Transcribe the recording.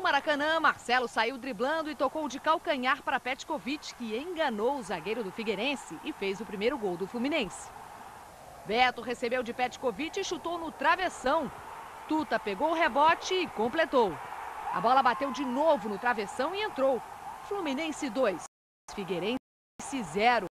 Maracanã, Marcelo saiu driblando e tocou de calcanhar para Petkovic, que enganou o zagueiro do Figueirense e fez o primeiro gol do Fluminense. Beto recebeu de Petkovic e chutou no travessão. Tuta pegou o rebote e completou. A bola bateu de novo no travessão e entrou. Fluminense 2, Figueirense 0.